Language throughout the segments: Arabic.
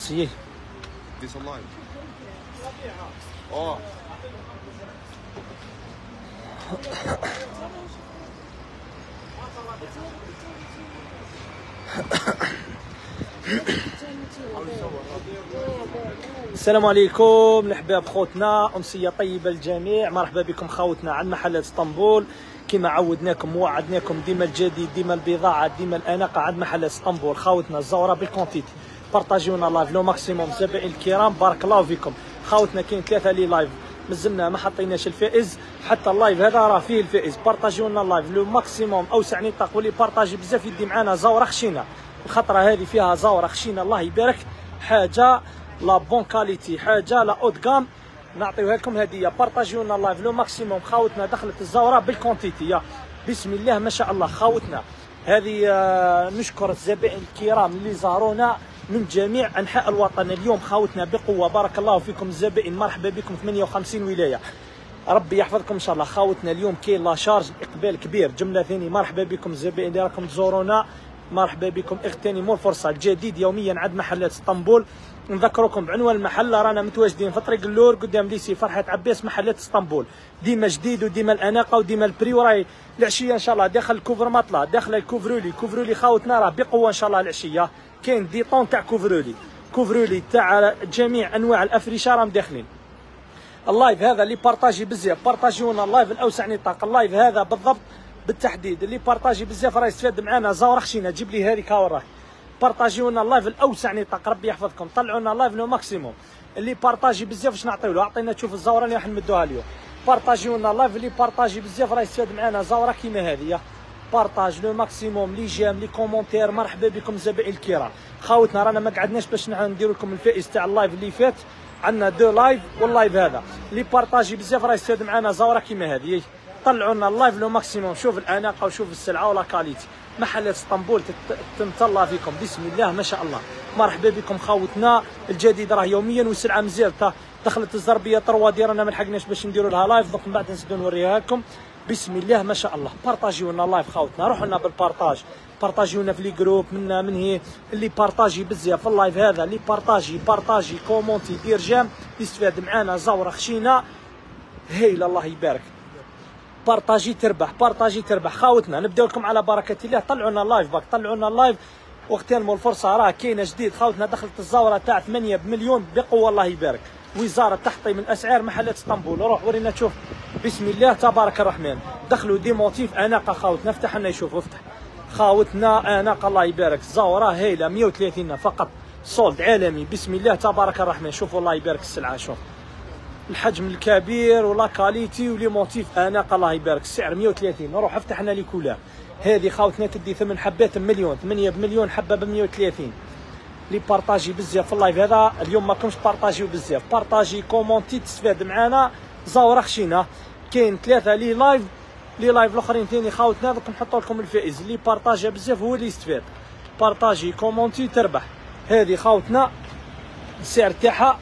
ميرسي. This online. Oh. السلام عليكم الاحباب خوتنا، امسيه طيبه للجميع. مرحبا بكم خوتنا عند محلات اسطنبول. كما عودناكم ووعدناكم ديما الجديد، ديما البضاعه، ديما الاناقه عند محلات اسطنبول. خوتنا الزوره بالكونتيتي، بارطاجيونا لايف لو ماكسيموم. زبائن الكرام بارك الله فيكم. خوتنا كاين 3 لي لايف مازلنا ما حطيناش الفائز، حتى اللايف هذا راه فيه الفائز. بارطاجيونا لايف لو ماكسيموم، اوسع نطاق، واللي بارطاجي بزاف يدي معانا زوره خشينه. الخطره هذه فيها زوره خشينه الله يبارك، حاجه لا بون كاليتي، حاجه لا اوت كام، نعطيوها لكم هديه. بارطاجيونا لايف لو ماكسيموم. خاوتنا دخلت الزوره بالكونتيتي، بسم الله ما شاء الله. خاوتنا هذه نشكر الزبائن الكرام اللي زارونا من جميع انحاء الوطن اليوم. خاوتنا بقوه، بارك الله فيكم الزبائن. مرحبا بكم 58 ولايه، ربي يحفظكم ان شاء الله. خاوتنا اليوم كاين لا شارج، اقبال كبير، جمله ثاني. مرحبا بكم الزبائن اللي راكم تزورونا، مرحبا بكم. اغتنموا الفرصه، الجديد يوميا عند محلات اسطنبول. نذكركم بعنوان المحل، رانا متواجدين في طريق اللور قدام ليسي فرحة عباس، محلات اسطنبول. ديما جديد وديما الاناقه وديما البري، وراي العشيه ان شاء الله داخل الكوفر مطلع، داخل الكوفرولي خاوتنا راه بقوه ان شاء الله. العشيه كاين دي طون تاع كوفرولي تاع جميع انواع الافرشه راهم داخلين. اللايف هذا اللي بارطاجي بزاف، بارطاجيونا اللايف الاوسع نطاق. اللايف هذا بالضبط بالتحديد اللي بارطاجي بزاف راه يستفاد معنا زوره خشينه. جيب لي هذيك وراك. بارطاجيونا اللايف الاوسع نطاق، ربي يحفظكم. طلعونا اللايف لو ماكسيموم. اللي بارطاجي بزاف واش نعطيو له؟ عطينا تشوف الزوره اللي راح نمدوها اليوم. بارطاجيونا اللايف اللي بارطاجي بزاف راه يستفاد معنا زوره كيما هذه. بارطاج لو ماكسيموم، لي جيم، لي كومونتير. مرحبا بكم الزبائن الكرام. خاوتنا رانا ما قعدناش باش نديروا لكم الفائز تاع اللايف اللي فات، عندنا 2 لايف واللايف هذا. اللي بارطاجي بزاف راه يستفاد معنا زوره كيما هذه. طلعونا اللايف لو ماكسيموم. شوف الاناقه وشوف السلعه ولا كاليتي. محلات اسطنبول تمتلى فيكم، بسم الله ما شاء الله. مرحبا بكم خاوتنا، الجديد راه يوميا والسلعه مزيان. دخلت الزربيه طروا ديالنا ما لحقناش باش نديروا لها لايف، دوك من بعد نزيدو نوريها لكم. بسم الله ما شاء الله. بارطاجيونا لايف خاوتنا، روحوا لنا بالبارطاج، بارطاجيونا في لي جروب منا من هي. اللي بارطاجي بزاف في اللايف هذا، اللي بارطاجي كومونتي، دير جام، يستفاد معانا زوره خشينه هايله الله يبارك. بارطاجي تربح خاوتنا. نبداو لكم على بركه الله. طلعونا اللايف باك، طلعونا اللايف واغتنموا الفرصه، راه كاينه جديد خاوتنا. دخلت الزوره تاع 8 بمليون بقوه الله يبارك. وزاره تحطيم الاسعار محلات اسطنبول. روح ورينا تشوف، بسم الله تبارك الرحمن. دخلوا دي موتيف اناقه خاوتنا. افتح لنا يشوفوا، افتح خاوتنا اناقه الله يبارك. زوره هايله 130 فقط، سولد عالمي. بسم الله تبارك الرحمن. شوفوا الله يبارك السلعه، شوف الحجم الكبير ولا كاليتي ولي موتيف اناقه الله يبارك. السعر 130. نروح افتح لنا لي كولار. هذه خاوتنا تدي 8 حبات بمليون، 8 بمليون حبه ب 130. لي بارطاجي بزاف في اللايف هذا اليوم، ما كنتش بارطاجيو بزاف. بارطاجي كومونتي تستفاد معانا زوره خشينه. كاين 3 لي لايف الاخرين ثاني خاوتنا، دوك نحطوا لكم الفائز. اللي بارطاجي بزاف هو اللي يستفاد. بارطاجي كومونتي تربح. هذه خاوتنا السعر تاعها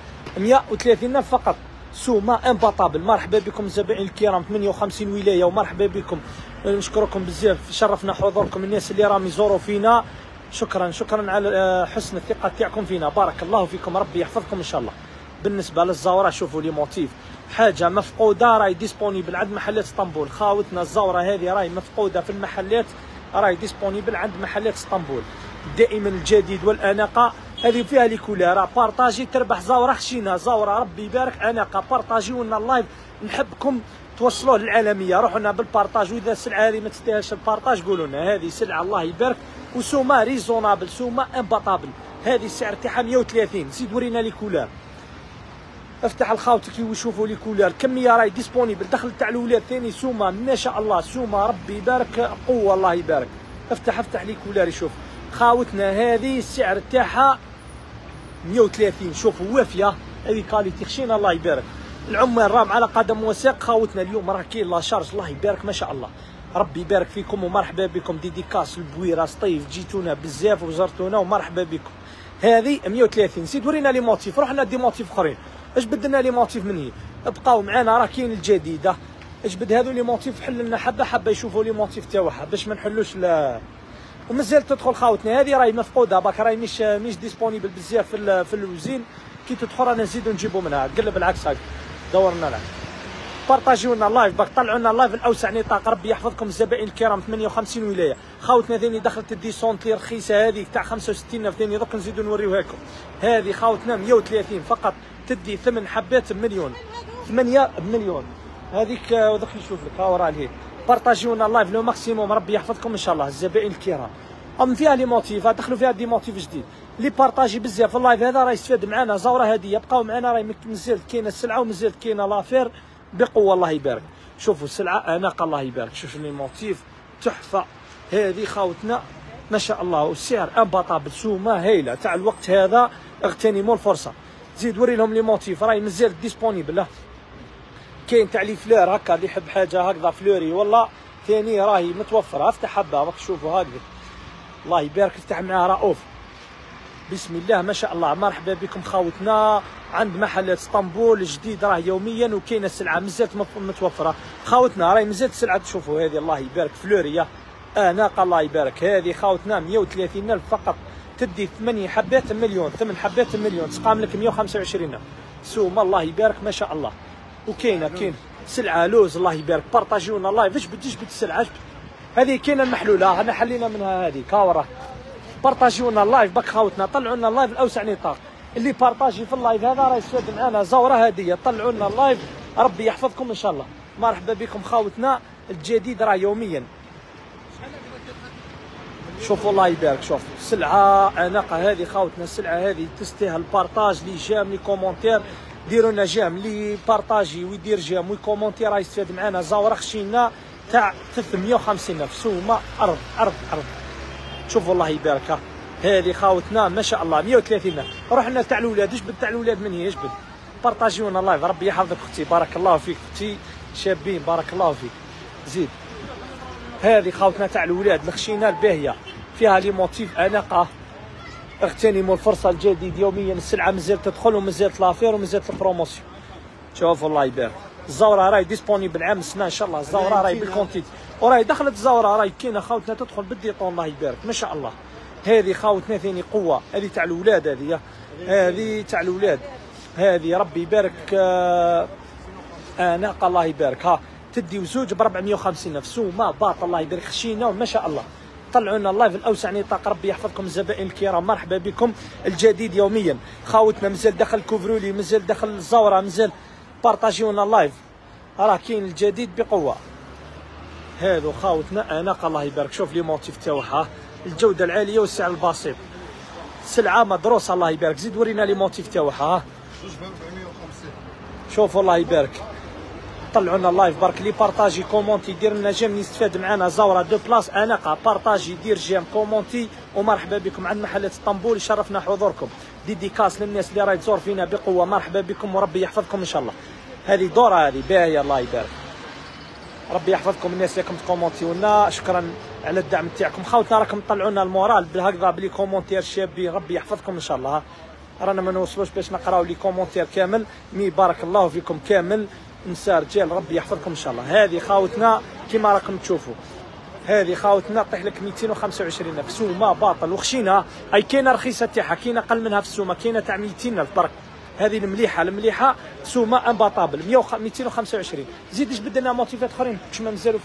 130 فقط، سوما امباطابل. مرحبا بكم الزبائن الكرام 58 ولايه، ومرحبا بكم. نشكركم بزاف، شرفنا حضوركم، الناس اللي راهم يزوروا فينا. شكرا على حسن الثقه تاعكم فينا، بارك الله فيكم، ربي يحفظكم ان شاء الله. بالنسبه للزوره شوفوا لي موتيف، حاجه مفقوده راهي ديسبونيبل عند محلات اسطنبول. خاوتنا الزوره هذه راهي مفقوده في المحلات، راهي ديسبونيبل عند محلات اسطنبول. دائما الجديد والاناقه. هذه فيها لي كولار. بارطاجي تربح زوره خشينه، زوره ربي يبارك اناقه. بارطاجيونا اللايف، نحبكم توصلوه للعالميه. روحوا لنا بالبارطاج، واذا السلعه هذه ما تستاهلش البارطاج قولوا لنا. هذه سلعه الله يبارك وسوما ريزونابل، سوما امباطابل. هذه السعر تاعها 130. زيد ورينا لي كولار. افتح الخاوتك وشوفوا لي كولار. الكميه راهي ديسبونيبل. دخل تاع الاولاد ثاني سوما ما شاء الله، سوما ربي يبارك قوه الله يبارك. افتح لي كولار يشوف. خاوتنا هذه السعر تاعها 130. شوفوا وافيه، هذه كاليتي خشينه الله يبارك. العمال راهم على قدم وساق. خاوتنا اليوم راه كاين لا شارج الله يبارك ما شاء الله. ربي يبارك فيكم ومرحبا بكم. ديديكاس البويره سطيف، جيتونا بزاف وزرتونا ومرحبا بكم. هذه 130. زيد ورينا لي موتيف، روح لنا دي موتيف اخرين. اش بدلنا لي موتيف من هي؟ بقاو معنا، راه كاين الجديده. اجبد هذو لي موتيف، حل لنا حبه يشوفوا لي موتيف تاعها باش ما نحلوش ومازال تدخل خاوتنا. هذه راهي مفقوده باك، راهي مش ديسپونيبل بزاف في الوزين. كي تدخل رانا نزيدو نجيبو منها. قلب العكس هاك دورنا لها. بارطاجيو لنا اللايف باك، طلعوا لنا اللايف الاوسع نطاق. ربي يحفظكم الزبائن الكرام. 58 ولايه خاوتنا. ثاني دخلت الديسونت لي رخيصه هذه تاع 65 ثاني دوك نزيدو نوريوها لكم. هذه خاوتنا 130 فقط، تدي 8 حبات بمليون، 8 بمليون. هذيك دوك نشوف لك ها ورا لهيه. بارطاجيو لنا اللايف لو ماكسيموم. ربي يحفظكم ان شاء الله الزبائن الكرام. فيها لي موتيف، دخلوا فيها دي موتيف جديد. لي بارطاجي بزاف في اللايف هذا راه يستفاد معنا. زوره هديه، بقاو معنا راهي مازال كاينه السلعه ومازال كاينه لافير بقوه. الله يبارك. شوفوا السلعه اناقه الله يبارك. شوفوا لي موتيف تحفه. هذه خاوتنا ما شاء الله، والسعر امباطابل. سومه هايله تاع الوقت هذا، اغتنموا الفرصه. زيد وري لهم لي موتيف راهي مازال ديسپونيبل. كاين تاع لي فلور هكا اللي يحب حاجه هكذا فلوري والله ثاني راهي متوفره. افتح حبه راك تشوفوا هكذا. الله يبارك. افتح معاه رؤوف. بسم الله ما شاء الله. مرحبا بكم خاوتنا عند محلات اسطنبول جديد، راه يوميا وكاينه السلعه مازالت متوفره. خاوتنا راهي مازالت السلعه تشوفوا. هذه الله يبارك فلوريا اناقه الله يبارك. هذه خاوتنا 130,000 فقط، تدي 8 حبات مليون. 8 حبات مليون تسقام لك 125,000. سومه الله يبارك ما شاء الله. وكاين سلعه لوز الله يبارك. بارطاجيونا لايف. جبد السلعه جبد. هذه كاينه المحلوله انا حلينا منها هذه كاورا. بارطاجيونا اللايف باك خاوتنا. طلعوا لنا اللايف الاوسع نطاق. اللي بارطاجي في اللايف هذا راه يستفاد معنا زوره هديه. طلعوا لنا اللايف. ربي يحفظكم ان شاء الله. مرحبا بكم خاوتنا. الجديد راه يوميا. شوفوا الله يبارك. شوف سلعه اناقه هذه خاوتنا. السلعه هذه تستاهل بارطاج. لي جام لي كومونتير ديروا لنا جام. لي بارطاجي ويدير جام ويكومونتي راه يستفاد معنا. زوره خشينا تاع 350,000. سومه عرض. شوفوا الله يبارك. هذه خاوتنا ما شاء الله 130,000. رحنا تاع الاولاد. اجبد تاع الاولاد من هي اجبد. بارطاجيونا لايف. ربي يحفظك اختي. بارك الله فيك اختي. شابين بارك الله فيك. زيد. هذه خاوتنا تاع الاولاد الخشينه الباهيه، فيها لي موتيف اناقه. اغتنموا الفرصه. الجديد يوميا. السلعه مازال تدخل ومازالت لافير ومازالت البروموسيون. شوفوا الله يبارك. الزوره راهي ديسپونيبل عام السنه ان شاء الله. الزوره راهي بالكونتيت وراهي دخلت. الزوره راهي كاينه خاوتنا تدخل بالديطون الله يبارك ما شاء الله. هذه خاوتنا ثاني قوه. هذه تاع الاولاد. هذه تاع الاولاد. هذه ربي يبارك اناقه الله يبارك. ها تدي وزوج ب 450,000. سومه باط الله يبارك. خشينا ما شاء الله. طلعوا لنا اللايف الاوسع نطاق. ربي يحفظكم الزبائن الكرام. مرحبا بكم. الجديد يوميا خاوتنا. مازال دخل كوفرولي، مازال دخل الزوره، مازال بارطاجيونا اللايف. راه كاين الجديد بقوه. هذو خاوتنا اناقه الله يبارك. شوف لي موتيف تاعها. الجوده العاليه والسعر البسيط. سلعه مدروسه الله يبارك. زيد ورينا لي موتيف تاعها. شوفوا الله يبارك. طلعوا لنا اللايف برك. لي بارطاجي كومونتي دير لنا جيم يستفاد معنا. زوره دو بلاص اناقه. بارطاجي دير جيم كومونتي. ومرحبا بكم عند محلات اسطنبول. يشرفنا حضوركم. ديديكاس للناس اللي راهي تزور فينا بقوه. مرحبا بكم وربي يحفظكم ان شاء الله. هذه دوره هذه باهيه الله يبارك. ربي يحفظكم الناس اللي راكم تكومونتيو لنا. شكرا على الدعم تاعكم خاوتنا. راكم تطلعوا لنا المورال هكذا بلي كومونتير شابين. ربي يحفظكم ان شاء الله. رانا ما نوصلوش باش نقراو لي كومونتير كامل مي بارك الله فيكم كامل نساء رجال. ربي يحفظكم ان شاء الله. هذه خاوتنا كيما راكم تشوفوا. هذه خاوتنا طيح لك 225,000. سومه باطل وخشينه. اي كاينه رخيصه تاعها، كاينه اقل منها في السومه، كاينه تاع 200,000 برك. هذه المليحه سومه امباطابل 225. زيد جبد لنا موتيفات اخرين واش ما مازالوا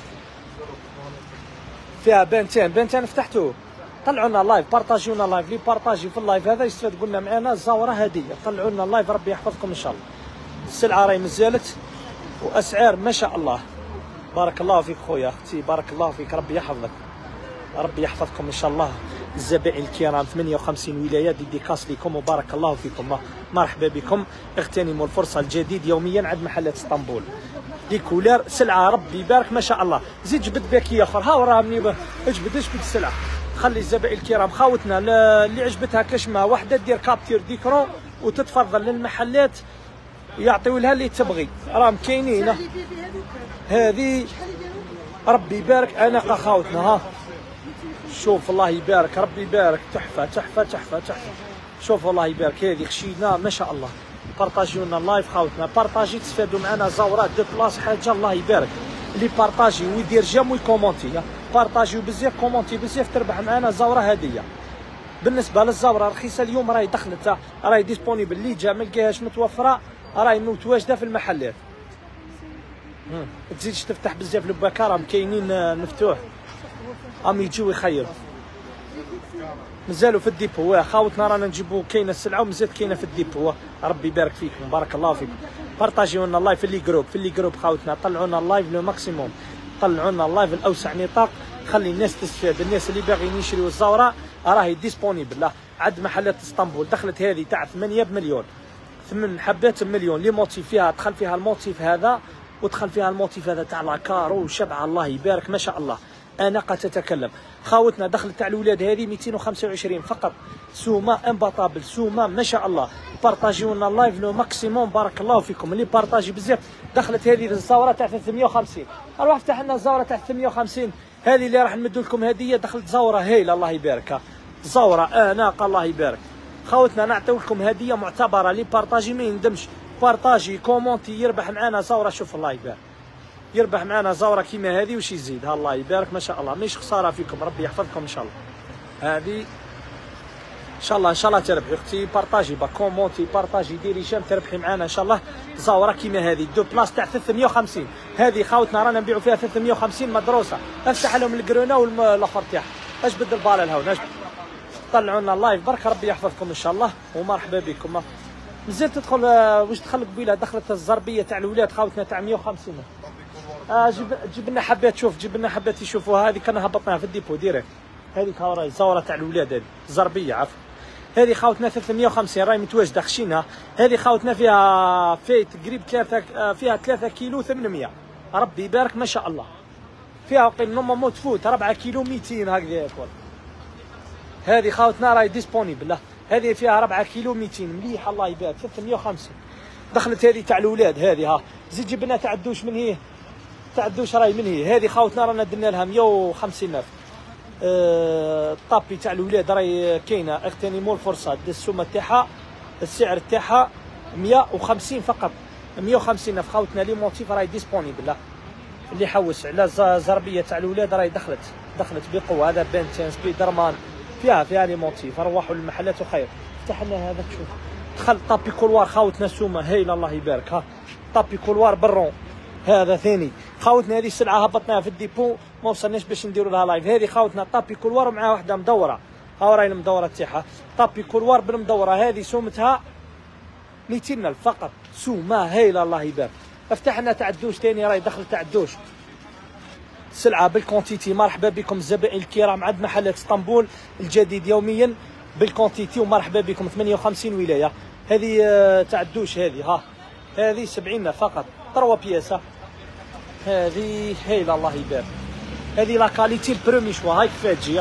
فيها بانتان فتحتوه. طلعوا لنا لايف. بارطاجيونا لايف. لي بارطاجي في اللايف هذا يستفاد. قلنا معنا الزوره هديه. طلعوا لنا اللايف. ربي يحفظكم ان شاء الله. السلعه راهي مازالت واسعار ما شاء الله. بارك الله فيك خويا اختي. بارك الله فيك. ربي يحفظك. ربي يحفظكم ان شاء الله. الزبائن الكرام 58 ولايه ديديكاس لكم وبارك الله فيكم. مرحبا بكم. اغتنموا الفرصه. الجديد يوميا عند محلات اسطنبول. دي كولير سلعه ربي يبارك ما شاء الله. زيد جبد باكي اخر. ها وراها مني اجبد السلعه. خلي الزبائن الكرام خاوتنا اللي عجبتها كشمه واحده دير كابتير ديكرون وتتفضل للمحلات يعطيو لها اللي تبغي. راهم كاينين. هذه ربي يبارك اناقه خاوتنا. ها شوف الله يبارك. ربي يبارك. تحفه. شوف الله يبارك. هذه خشينا ما شاء الله. بارطاجيو لنا اللايف خاوتنا. بارطاجي تستفادوا معنا زورات دو بلاص حاجه الله يبارك. اللي بارطاجي ويدير جيم ويكومونتي. بارطاجيو بزاف، كومونتي بزاف، تربح معنا زوره هديه. بالنسبه للزوره رخيصه اليوم، راهي دخلت، راهي ديسبونيبل، اللي جا ما لقاهاش متوفره راهي متواجده في المحلات. تزيدش تفتح بزاف البكا، راهم كاينين مفتوح، راهم يجيو يخيروا. مازالوا في الديبو خاوتنا، رانا نجيبوا كاينه السلعه ومازال كاينه في الديبو. ربي يبارك فيكم، بارك الله فيكم. بارطاجيو لنا اللايف في اللي جروب خاوتنا، طلعوا لنا اللايف لو ماكسيموم، طلعوا لنا اللايف الاوسع نطاق، خلي الناس تستفاد. الناس اللي باغيين يشريوا الزوره راهي ديسبونيبل عند محلات اسطنبول. دخلت هذه تاع 8 بمليون، 8 حبات بمليون. لي موتيف فيها، دخل فيها الموتيف هذا ودخل فيها الموتيف هذا تاع لاكارو وشبعه، الله يبارك ما شاء الله. اناقه تتكلم. خاوتنا دخلت تاع الاولاد هذه 225 فقط، سومه امباطابل، سومه ما شاء الله. بارطاجيو لنا اللايف لو ماكسيموم، بارك الله فيكم اللي بارطاجي بزاف. دخلت هذه الزوره تاع 350، اروح افتح لنا الزوره تاع 350 هذه اللي راح نمدوا لكم هديه. دخلت زوره هايله الله يبارك، زوره اناقه الله يبارك. خاوتنا نعطيو لكم هديه معتبره، اللي بارطاجي ما يندمش، بارطاجي كومونتي يربح معنا زوره. شوف الله يبارك، يربح معنا زوره كيما هذه وش يزيد. ها الله يبارك ما شاء الله، مش خساره فيكم، ربي يحفظكم ان شاء الله. هذه ان شاء الله تربحي اختي. بارطاجي كومونتي، بارطاجي ديري جيم تربحي معنا ان شاء الله زوره كيما هذه. دو بلاص تاع 350 هذه خاوتنا رانا نبيعوا فيها 350 مدروسه. افتح لهم الكرونا والاخر تاعها، اجبد الباله الهون، اجبد. طلعوا لنا اللايف برك، ربي يحفظكم ان شاء الله ومرحبا بكم. مازال تدخل واش دخل قبيله، دخلت الزربيه تاع الاولاد خاوتنا تاع 150. جيب لنا حبات، شوف جيب لنا حبات يشوفوها. هذه كنا هبطناها في الديبو ديريكت، هذيك راهي الزوره تاع الاولاد، هذه الزربيه عفوا. هذه خاوتنا 350 راهي متواجده خشينها. هذه خاوتنا فيها فيت قريب 3 فيها 3 كيلو 800، ربي يبارك ما شاء الله. فيها نورمالمون تفوت 4 كيلو 200 هكذا ياكل. هذه خاوتنا راهي ديسبونيبل، هذه فيها 4 كيلو 200 مليح الله يبارك 350. دخلت هذه تاع الاولاد هذه، ها زيد جيب لنا تاع الدوش من هي، تاع الدوش راهي من هي. هذه خاوتنا رانا درنا لها 150,000. الطابي تاع الاولاد راهي كاينه، اغتنموا الفرصه. السومه تاعها السعر تاعها 150 فقط، 150,000 خاوتنا. لي موتيف راهي ديسبونيبل، اللي حوس على الزربيه تاع الاولاد راهي دخلت بقوه. هذا بنتين سبيدرمان، فيها لي موتيف. روحوا للمحلات وخير. فتح لنا هذا تشوف، دخل طابي كولوار خاوتنا، سومه هايله الله يبارك. ها طابي كولوار برون هذا ثاني. خاوتنا هذه السلعه هبطناها في الديبو ما وصلناش باش نديروا لها لايف. هذه خاوتنا طابي كولوار ومعها واحده مدوره، ها راهي المدوره تاعها طابي كولوار بالمدوره. هذه سومتها 200,000 فقط، سومه هايله الله يبارك. افتح لنا تاع الدوش ثاني، راهي دخل تاع الدوش سلعه بالكونتيتي. مرحبا بكم الزبائن الكرام عند محلات اسطنبول الجديد يوميا بالكونتيتي، ومرحبا بكم 58 ولايه. هذه تاع الدوش هذه 70,000 فقط، 3 بياسه. هذه هايله الله يبارك، هذه لا كاليتي البرومي شوا. هاي كيفاه تجي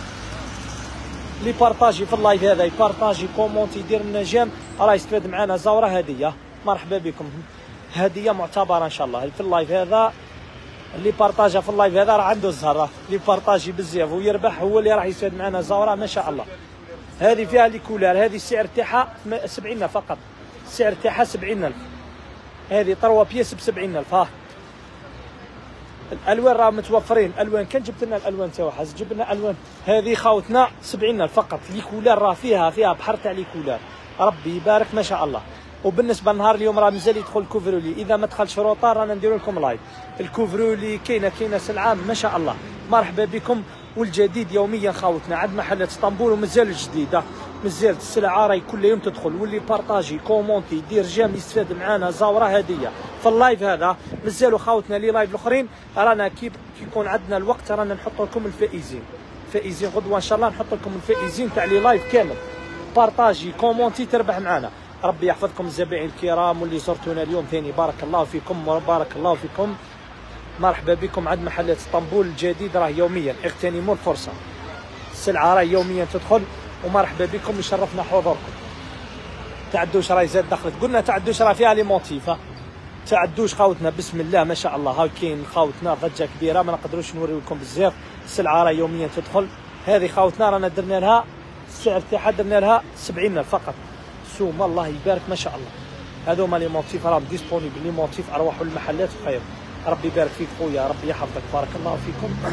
لي بارطاجي في اللايف هذا، يبارطاجي كومونتي يدير لنا جيم، راه يستفاد معنا زوره هديه. مرحبا بكم، هديه معتبره ان شاء الله في اللايف هذا. اللي بارطاجها في اللايف هذا راه عنده الزهره، اللي بارطاجي بزاف ويربح هو اللي راح يستفاد معنا زوره ما شاء الله. هذه فيها لي كولار، هذه السعر تاعها 70,000 فقط، السعر تاعها 70,000. هذه 3 بياس ب 70,000. ها الالوان راه متوفرين، الالوان كان جبت لنا الالوان تاعها، حاز جبت لنا الوان. هذه خاوتنا 70,000 فقط، لي كولار راه فيها بحر تاع لي كولار، ربي يبارك ما شاء الله. وبالنسبه لنهار اليوم راه مازال يدخل الكوفرولي، اذا ما دخلش روطار رانا نديروا لكم لايف. الكوفرولي كاينه سلعه ما شاء الله. مرحبا بكم، والجديد يوميا خاوتنا عند محلات اسطنبول، ومازال الجديده مازال السلعه راهي كل يوم تدخل. واللي بارطاجي كومونتي يدير جيم يستفاد معانا زوره هديه في اللايف هذا. مازالوا خاوتنا لي لايف الاخرين رانا كي يكون عندنا الوقت رانا نحط لكم الفائزين غدوه ان شاء الله نحط لكم الفائزين تاع لي لايف كامل. بارطاجي كومونتي تربح معانا. ربي يحفظكم الزبائن الكرام واللي زرتونا اليوم ثاني، بارك الله فيكم وبارك الله فيكم. مرحبا بكم عند محلات اسطنبول الجديد، راه يوميا اغتنموا الفرصه، السلعه راه يوميا تدخل. ومرحبا بكم، يشرفنا حضوركم. تاع الدوش راهي زاد دخلت، قلنا تاع الدوش راه فيها لي موتيف. تاع الدوش خاوتنا بسم الله ما شاء الله، هاو كاين خاوتنا ضجه كبيره ما نقدروش نوريو لكم بزاف، السلعه راه يوميا تدخل. هذه خاوتنا رانا درنا لها السعر تاعها درنا لها 70,000 فقط، سوم الله يبارك ما شاء الله. هذوما لي موتيف راهم ديسبونيبل، لي موتيف اروحوا للمحلات بخير. ربي يبارك فيك خويا، ربي يحفظك، بارك الله فيكم.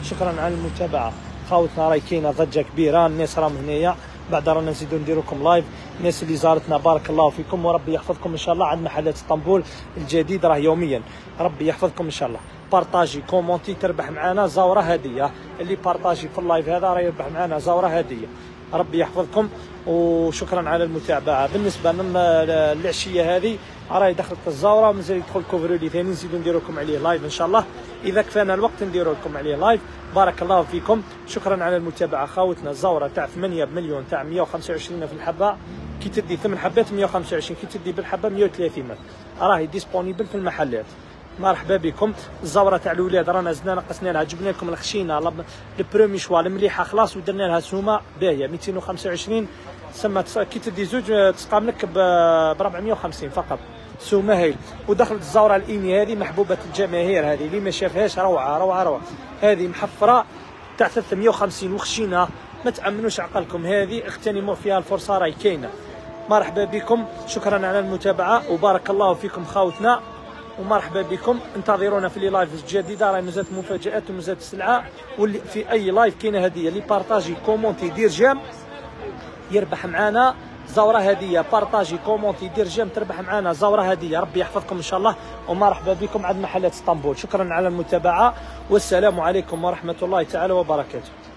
شكرا على المتابعه. خاوتنا راهي كاينه ضجه كبيره، الناس راهم هنايا، بعد رانا نزيدو نديرو لكم لايف. الناس اللي زارتنا بارك الله فيكم، وربي يحفظكم ان شاء الله. عند محلات اسطنبول الجديد راه يوميا، ربي يحفظكم ان شاء الله. بارطاجي كومونتي تربح معنا زوره هديه، اللي بارطاجي في اللايف هذا راه يربح معنا زوره هديه. ربي يحفظكم وشكرا على المتابعه. بالنسبه للعشيه هذه راهي دخلت الزوره، مازال يدخل كوفرولي ثاني نزيدو نديرو لكم عليه لايف ان شاء الله، اذا كفانا الوقت نديرو لكم عليه لايف. بارك الله فيكم، شكرا على المتابعه. خاوتنا الزوره تاع 8 بمليون تاع 125 في الحبه، كي تدي 8 حبات 125، كي تدي بالحبه 130 راهي ديسبونيبل في المحلات. مرحبا بكم. الزوره تاع الاولاد رانا زدنا نقصنا لها، جبنا لكم الخشينه البرومي شوا المليحه خلاص، ودرنا لها سومه باهيه 225 سمات، كي تدي زوج تسقام لك ب 450 فقط، سومه هايل. ودخلت الزوره الاني هذه محبوبه الجماهير، هذه اللي ما شافهاش روعه روعه روعه، هذه محفره تاع 350 وخشينه، ما تامنوش عقلكم، هذه اغتنموا فيها الفرصه راهي كاينه. مرحبا بكم، شكرا على المتابعه وبارك الله فيكم خاوتنا، ومرحبا بكم. انتظرونا في لي لايف جديده، راهي مازالت مفاجات ومازالت السلعه، واللي في اي لايف كاينه هديه، اللي بارطاجي كومونتي دير جيم يربح معانا زوره هديه. بارطاجي كومونتي دير جيم تربح معانا زوره هديه. ربي يحفظكم ان شاء الله، ومرحبا بكم عند محلات اسطنبول. شكرا على المتابعه، والسلام عليكم ورحمه الله تعالى وبركاته.